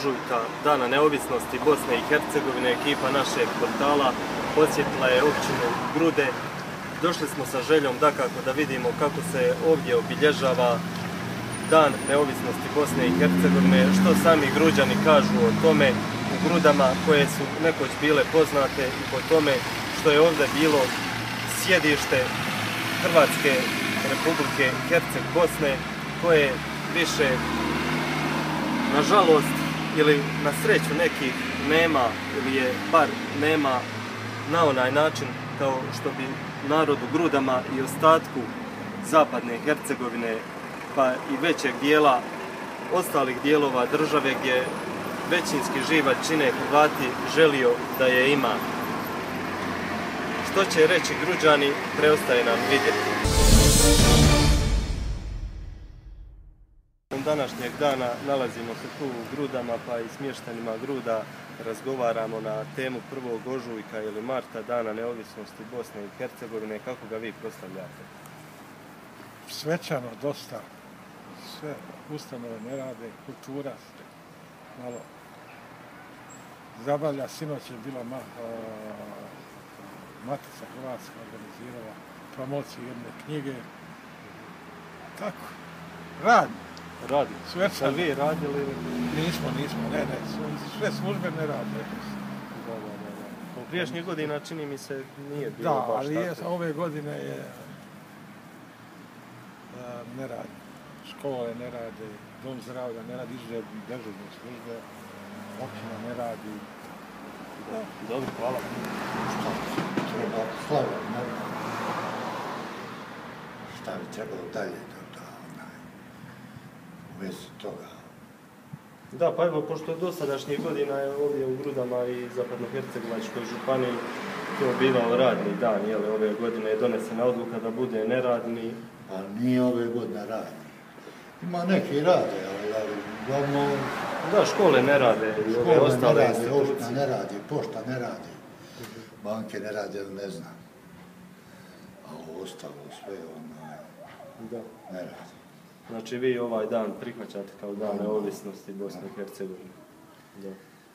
ožujka, Dana neovisnosti Bosne i Hercegovine, ekipa našeg portala posjetila je općinu Grude. Došli smo sa željom dakako da vidimo kako se ovdje obilježava Dan neovisnosti Bosne i Hercegovine, što sami Gruđani kažu o tome u Grudama koje su nekoć bile poznate i po tome što je ovdje bilo sjedište Hrvatske Republike Herceg Bosne, koje više, nažalost ili na sreću nekih, nema ili je bar nema na onaj način kao što bi narodu Grudama i ostatku zapadne Hercegovine pa i većeg dijela ostalih dijelova države gdje većinski živalj čine Hrvati želio da je ima. Što će reći Gruđani, preostaje nam vidjeti. Današnjeg dana nalazimo se tu u Grudama pa i s mještanima Gruda razgovaramo na temu 1. ožujka ili marta, Dana neovisnosti Bosne i Hercegovine. Kako ga vi proslavljate? Svečano dosta. Sve ustanove ne rade, kultura se malo zabavlja. Sinoć je bila Matica Hrvatska organizirala promociju jedne knjige. Tako, radimo. Radi. Svečano. Vi radili? Nismo, ne. Sve službe ne rade. Da. U prijašnjih godina čini mi se nije bilo baš tako. Da, ali ove godine je ne radi. Škole ne rade, dom zdravlja ne radi, izuzev dežurne službe, općina ne radi. Dobro, hvala. Treba slaviti, ne? Šta bi trebalo dalje u vezi toga? Da, pa evo, pošto je dosadašnjih godina ovdje u Grudama i Zapadnohercegovačkoj županiji to bivao radni dan, ove godine je donesena odluka da bude neradni. Pa nije ove godine radni. Ima neki rade, ali uglavnom... Da, škole ne rade i ove ostale institucije. Škola ne radi, pošta ne radi, banke ne rade, ne znam. A ovo ostalo sve ne radi. Znači vi ovaj dan prihvaćate kao Dan neovisnosti Bosne i Hercegovine. Da.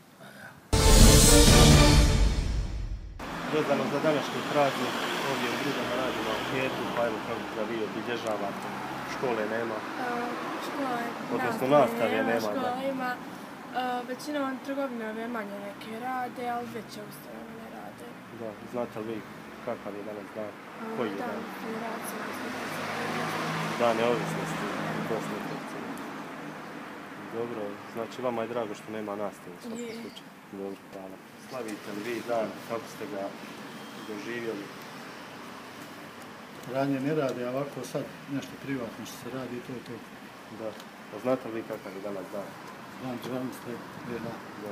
Vezano za današnji praznik, ovdje u Grudama radimo anketu, pa evo kako ga vi obilježavate. Škole nema? Odnosno nastave nema. Škola ima, većinom trgovine ove manje neke rade, ali veće ustanove ne rade. Da, znate li vi kakav je danas dan? Koji je dan? Dan neovisnosti Bosne i Hercegovine. Dobro, znači vama je drago što nema nastave u svakom slučaju. Dobro, hvala. Slavite li vi dan, kako ste ga doživjeli? Ranije ne rade, a ovako sad nešto privatno što se radi i to je to. Da. A znate li vi kakav je danas dan? Dan državnosti je dan. Da.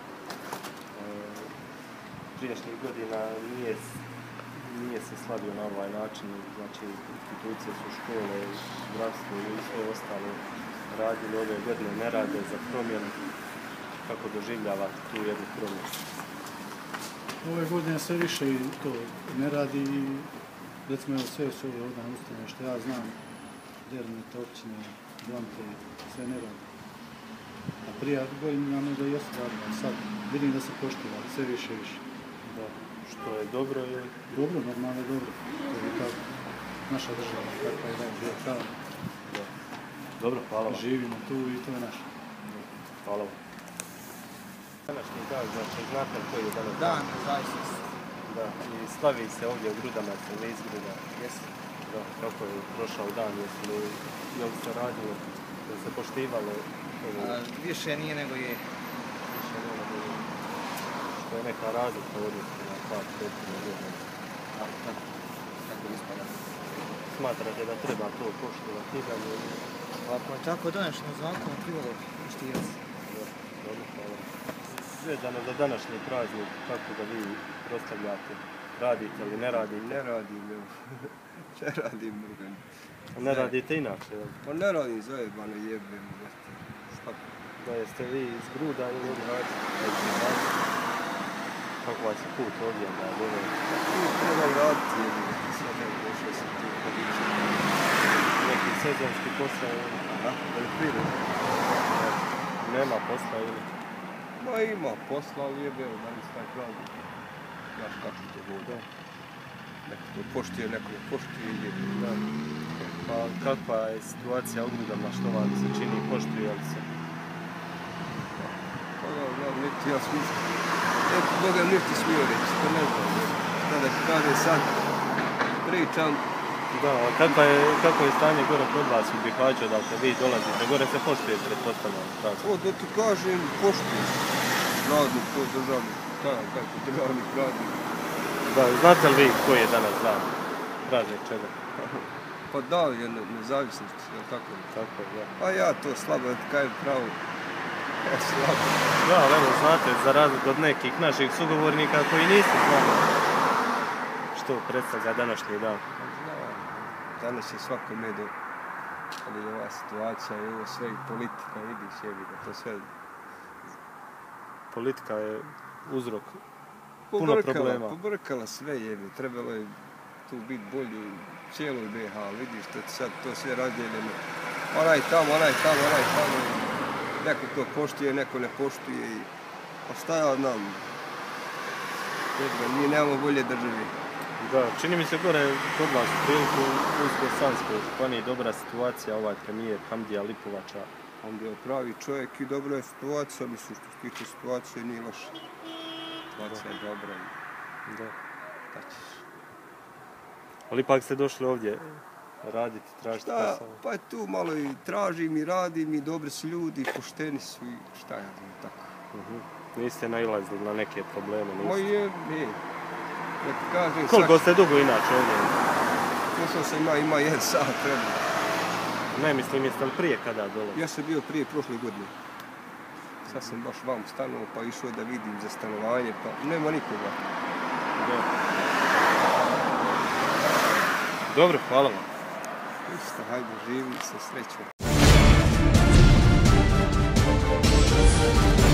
Prijašnjih godina nije se slavio na ovaj način, znači institucije su škole, zdravstvo i sve ostalo radili, ove godine ne rade za promjenu. Kako doživljavate tu jednu promjenu? Ove godine sve više i to ne radi i recimo sve su ove odane ustanove što ja znam, Dernet, općine, Blante, sve ne radi. A prije godina možda jesu radili, sad vidim da se poštiva sve više i više. Da. Što je dobro ili? Dobro, normalno je dobro. To je kao naša država, kakva je dajem bio pravo. Da. Dobro, hvala vam. Živimo tu i to je naše. Hvala vam. Današnji dan, znači znate koji je danas dan? Dan nezavisnosti. Da, i slavi se ovdje u Grudama, se li iz Gruda? Jesi. Da, kako je prošao dan, je li se radilo, je li se poštivalo? Više nije nego je. Više nije nego je. Što je neka razlika u odnosu na par prethodne godine. Tako ispada. Smatrate da treba to poštovati i dalje? Ako je tako donešeno zakon, trebalo poštivati. Dobro, hvala. Vezano za današnji praznik, kako ga vi proslavljate? Radite li ne radite? Ne radim, ne radim drugan. Ne radite inače, jel? Pa ne radim zajebano, jebem. Da, jeste vi iz Gruda ili od Hrvatske? Kako vas je put ovdje da dole? Trebam raditi, sad je došao sam tu podići. Neki sezonski posao ili prirodni? Nema posla ili? Ma ima posla, ali jebe, da li se taj pravi. Znaš kako to bude. Neko to poštuje, neko ne poštuje i jebe. Da. Pa kakva je situacija u grudama, što vam se čini, poštuje li se? Pa da, niti ja smišljam. Eto, Boga ništa smio reći, to ne znam. Šta da kaže sad, pričam. Da, a kako je stanje gore kod vas u Bihaću, odakle vi dolazite? Gore se poštuje, pretpostavljam. O, da ti kažem, poštuje. Radnik, to državnik, kako državnik radnik. Da, znate li vi koji je danas dan? Praznik čega? Pa da, je nezavisnost, jel tako? Tako, da. Pa ja to slabo, da ti kažem pravo. Ja slabo. Da, ali evo, znate, za razliku od nekih naših sugovornika koji nisu znali što predstavlja današnji dan. Danas je svako medo, ali je ova situacija i ovo sve i politika, vidiš, jebi ga, to sve... Politika je uzrok puno problema. Pobrkala sve, jebi, trebalo je tu biti bolji u cijeloj BiH, vidiš, sad to sve razdijeljeno. Onaj tamo, neko to poštuje, neko ne poštuje i... Pa šta ja znam, mi nemamo bolje države. Da, čini mi se gore kod vas u priliku u Unsko-Sanskoj županiji dobra situacija, ovaj premijer Hamdija Lipovača. Hamdija je pravi čovjek i dobra je situacija, mislim što se tiče situacije nije loša. Situacija je dobra i da. Da ćeš. Ali ipak ste došli ovdje raditi, tražiti posao. Pa tu malo i tražim i radim i dobri su ljudi, pošteni su i šta ja znam tako. Niste nailazili na neke probleme? Ma je. Kažem, koliko ste dugo inače ovdje? Poslao sam ima 1 sat treba. Ne mislim, jeste li prije kada dolazi? Ja sam bio prije prošle godine. Sad sam baš vam stanovao pa išao da vidim za stanovanje pa nema nikoga. Dobro, hvala vam. Isto, hajde, živi sa srećom.